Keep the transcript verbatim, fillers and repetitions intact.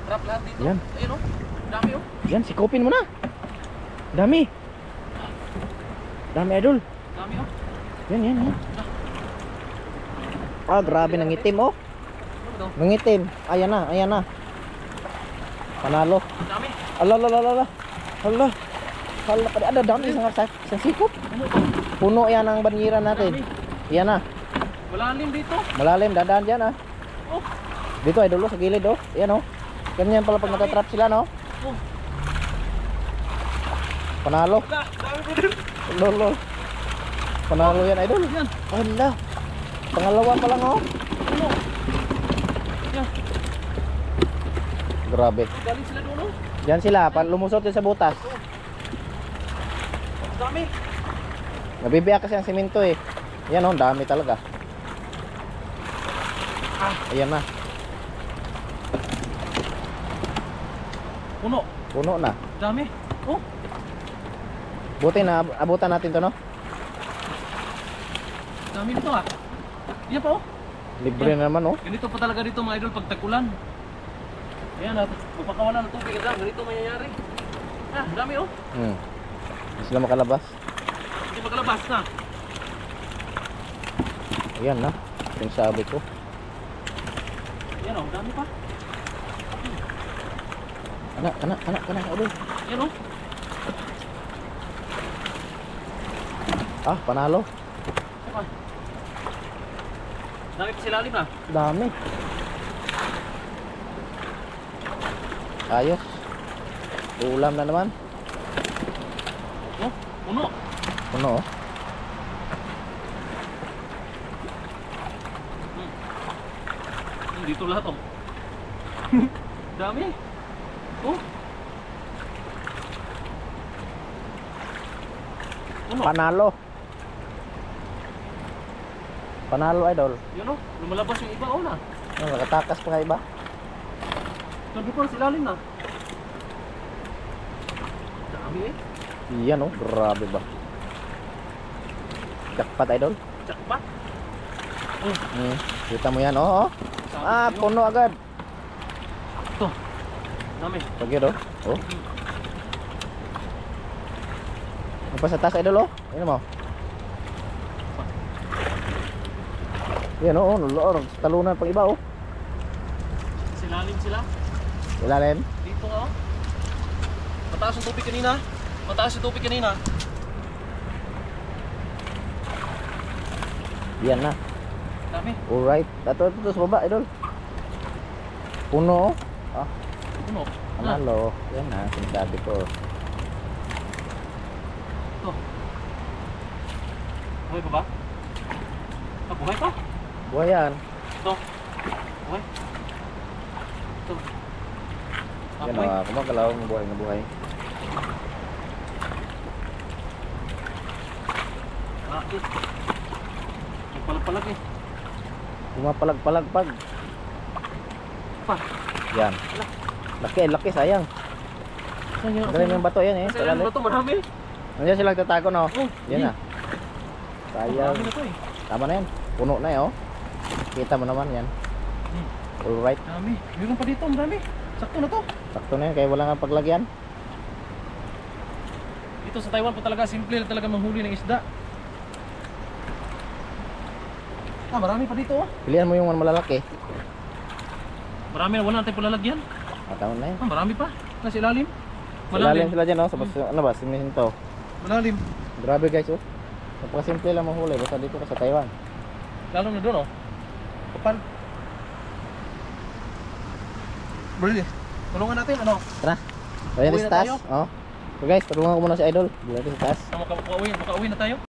trap lahat dito. Yan. Ayun oh. Dami oh. Yan, sikupin mo na. Dami. Dami idol. Dami oh. Yan, yan, yan. Ah, grabe nangitim oh. Ano? Nangitim. Ayan na, ayan na. Panalo. Dami. Ala, ala, ala, ala. Ala. Ala, ada dami sa sa, sa sikop. Ano to? Puno yan ang banyiran natin. Dami. Yan na. Malalim dito. Malalim, dadaan dyan ah. Oh. Dito ay dulo sa gilid oh. Yan oh. Ganyan pala pag natatrap sila no. Oh. Panalo. Wala, dami po din. Lolo. Panalo yan idol. Yan. Ala. Pangalawa pa lang oh. Ano? Yan. Grabe. Galing sila doon oh. Yan sila, pa lumusot din sa butas. Dami. Nabibiyak kasi ang simento eh. Yan oh, dami talaga. Ah. Ayan na. Puno. Puno na. Dami. Oh. Buti na ab- abutan natin to no. Dami dito ah. Yan pa oh. Libre na naman oh. Ganito pa talaga dito mga idol pag tag-ulan. Ayan na, magpakawalan ng tubig agad, ganito mangyayari. Ah, dami oh. Hmm. Hindi sila makalabas. Hindi makalabas na. Ayan na. Yung sabi ko. Ayan oh, dami pa. Anak, anak, anak, anak, idol. Ayan oh. Ah, panalo. Saka. Dami pa silalim na. Dami. Ayos. Ulam na naman. Oh, puno. Puno oh. Hmm. Hmm, dito lahat oh. Dami. Oh. Puno. Panalo. Panalo idol. Yun oh, lumalabas yung iba oh na. Ano, nakatakas pa nga iba. Sabi ko silalim na. Dami eh. Iyan oh, grabe ba. Jackpot idol. Jackpot. Oh, Hmm. Kita mo yan oh, oh. sabi Ah, ko. puno agad. Ito. Dami. Pagyan oh. Oh. Ano pa sa taas idol oh. Ayun mo. Yan oh, oh, talunan pang iba oh. Silalim sila. Ilalim. Dito nga oh. Mataas yung tubig kanina. Mataas yung tubig kanina. Yan na. Dami. Alright. Ito, ito, ito sa baba idol. Puno oh. Ah, Puno. panalo. Yan na, sinasabi ko. Ito. Buhay pa ba? Ah, buhay pa? Buhay yan. Ito. Buhay. Ito. Ah, Yan buhay. oh, kumagalaw ng buhay na buhay. Ah, eh. Nagpalag-palag eh. Pumapalag-palagpag. Pa. Yan. Laki, laki, sayang. Saan yun? Galing yung bato yan eh. Sa ilan ba ito? Marami. Nandiyan sila tatago no. Oh, Yan na. Sayang. Marami na ito eh. Tama na yan. Puno na eh oh. Kita mo naman yan. Hmm. Alright. Dami. Meron pa dito. Marami. Sakto na to. Sakto na yan. Kaya wala nga paglagyan. Dito sa Taiwan po talaga simple talaga manghuli ng isda. Ah, marami pa dito oh. Pilihan mo yung malalaki. Marami na, wala natin palalagyan. Ah, tama na yan. Ah, marami pa. Nasa ilalim. Ilalim sila dyan oh. Sa bas- ano ba? Siminto. Malalim. Grabe guys oh. Napakasimple lang mahuli. Basta dito ka sa Taiwan. Lalo na doon oh. Kapal. Bali. Tulungan natin ano? Tara. Ayan Uwi sa na taas. tayo? Oh. So guys, tulungan ko muna si Idol. Bila sa taas. Makauwi, makauwi na tayo.